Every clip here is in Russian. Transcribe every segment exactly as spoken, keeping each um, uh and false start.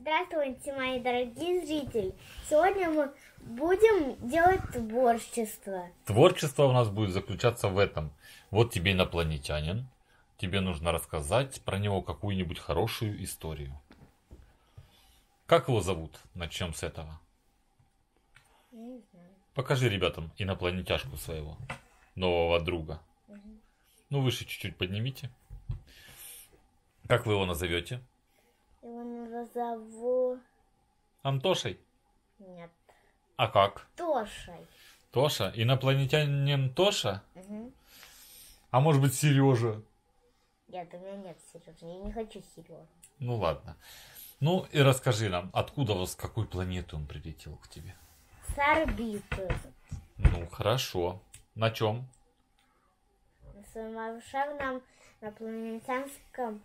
Здравствуйте, мои дорогие зрители! Сегодня мы будем делать творчество. Творчество у нас будет заключаться в этом. Вот тебе инопланетянин. Тебе нужно рассказать про него какую-нибудь хорошую историю. Как его зовут? Начнем с этого. Не знаю. Покажи ребятам инопланетяшку своего нового друга. Угу. Ну, выше чуть-чуть поднимите. Как вы его назовете? Его назову... Антошей? Нет. А как? Тошей. Тоша? Инопланетянин Тоша? Угу. А может быть Сережа? Нет, у меня нет Сережи. Я не хочу Сережу. Ну ладно. Ну и расскажи нам, откуда вас, с какой планеты он прилетел к тебе? С орбиты. Ну хорошо. На чем? На своем волшебном инопланетянском...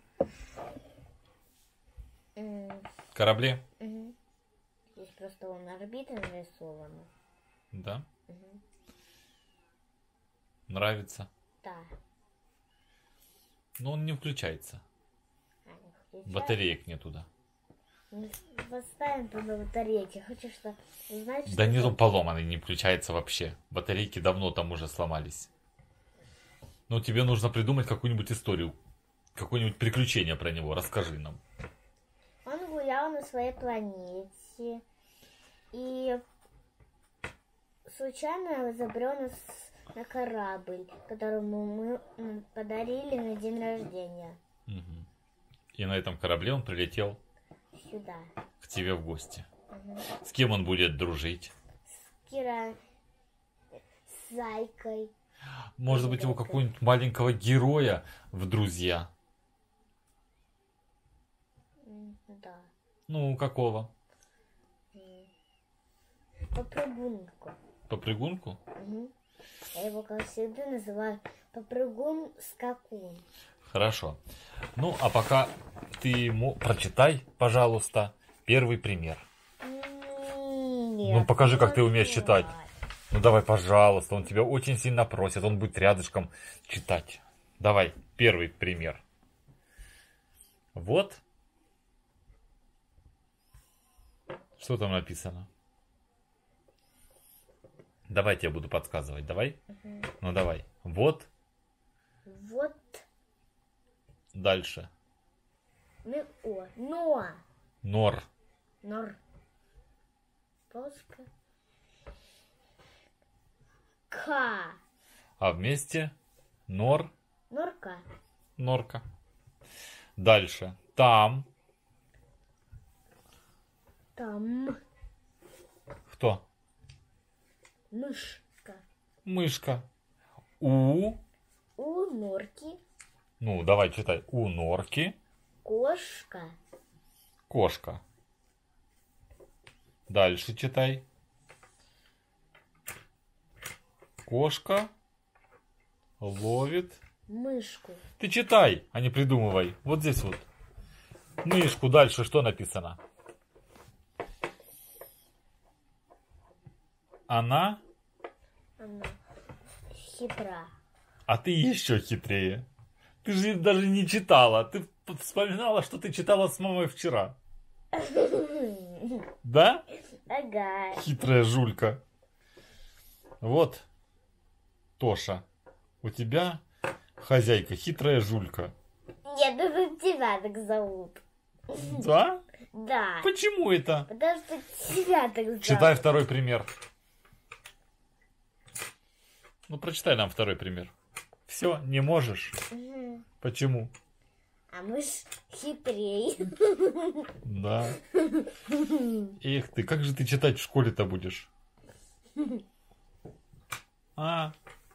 Корабле? Угу. Здесь просто он орбита нарисована. Да? Угу. Нравится? Да. Но он не включается. А, не включается. Батареек нет туда. Мы поставим туда батарейки. Хочешь что узнать, что... Да нет, он поломанный, не включается вообще. Батарейки давно там уже сломались. Но тебе нужно придумать какую-нибудь историю. Какое-нибудь приключение про него. Расскажи нам. Он гулял на своей планете и случайно забрел нас на корабль, которому мы подарили на день рождения. Угу. И на этом корабле он прилетел сюда. К тебе в гости. Угу. С кем он будет дружить? С Кира... с Зайкой. Может быть, его какого-нибудь маленького героя в друзья? Да. Ну, какого? Попрыгунку. Попрыгунку? Угу. Я его, как всегда, называю попрыгун-скакун. Хорошо. Ну, а пока ты ему прочитай, пожалуйста, первый пример. Нет, ну, покажи, как ты давай. умеешь читать. Ну, давай, пожалуйста, он тебя очень сильно просит, он будет рядышком читать. Давай, первый пример. Вот. Что там написано? Давай я буду подсказывать, давай? Угу. Ну, давай. Вот. Вот. Дальше. Ну, о, но. Нор. Нор. Полска. К. А вместе нор. Норка. Норка. Дальше. Там. Там. Кто? Мышка. Мышка. У. У норки. Ну, давай читай. У норки. Кошка. Кошка. Дальше читай. Кошка ловит мышку. Ты читай, а не придумывай. Вот здесь вот. Мышку. Дальше что написано? Она? Она хитра. А ты еще хитрее. Ты же даже не читала. Ты вспоминала, что ты читала с мамой вчера. Да? Ага. Хитрая жулька. Вот, Тоша, у тебя хозяйка хитрая жулька. Нет, это тебя так зовут. Да? Да. Почему это? Потому что тебя так зовут. Читай второй пример. Ну, прочитай нам второй пример. Все, не можешь? Угу. Почему? А мы ж хитрей. Да. Эх ты, как же ты читать в школе-то будешь? А?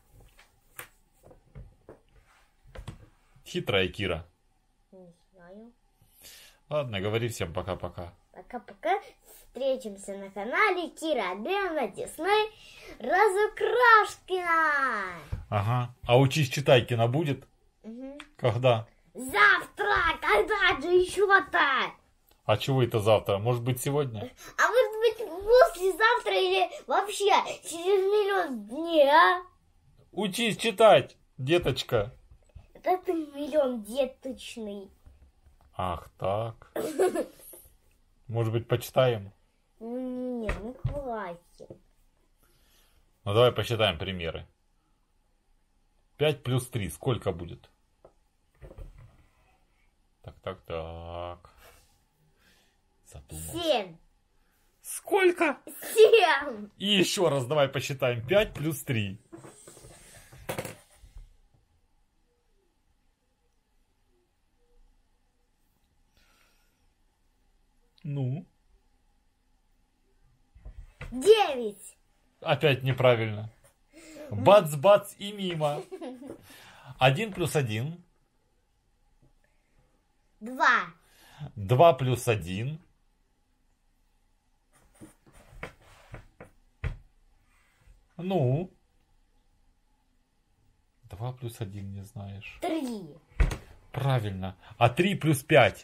Хитрая Кира. Не знаю. Ладно, говори всем пока-пока. Пока-пока. Встретимся на канале Кира Андреевна Дисней Разукрашкина. Ага. А учись читай кино будет? Угу. Когда? Завтра! Когда же еще-то? А чего это завтра? Может быть сегодня? А может быть послезавтра или вообще через миллион дней, а? Учись читать, деточка. Это ты миллион деточный. Ах так. Может быть, почитаем? Ну, не, ну хватит. Ну, давай посчитаем примеры. пять плюс три сколько будет? Так, так, так. Задумался. Семь. Сколько? Семь. И еще раз давай посчитаем. пять плюс три. Ну? Девять. Опять неправильно. Бац-бац и мимо. Один плюс один. Два. Два плюс один. Ну? Два плюс один не знаешь. Три. Правильно. А три плюс пять?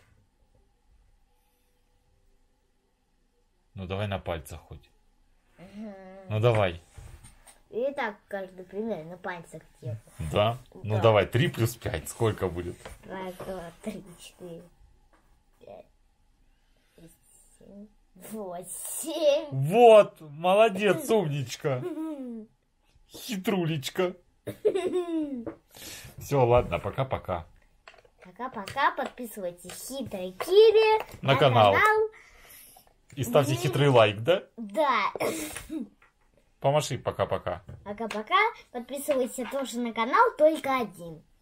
Ну давай на пальцах хоть. Ну давай. И так каждый пример на пальцах делаю. Да? Ну Да. давай, три плюс пять сколько будет? Раз, два, три, четыре, пять, шесть, семь, восемь. Вот, молодец, умничка. Хитрулечка. Все, ладно, пока-пока. Пока-пока, подписывайтесь хитрой Кире На канал. И ставьте Мгм. хитрый лайк, да? Да. Помаши пока-пока. Пока-пока, подписывайтесь тоже на канал, только один.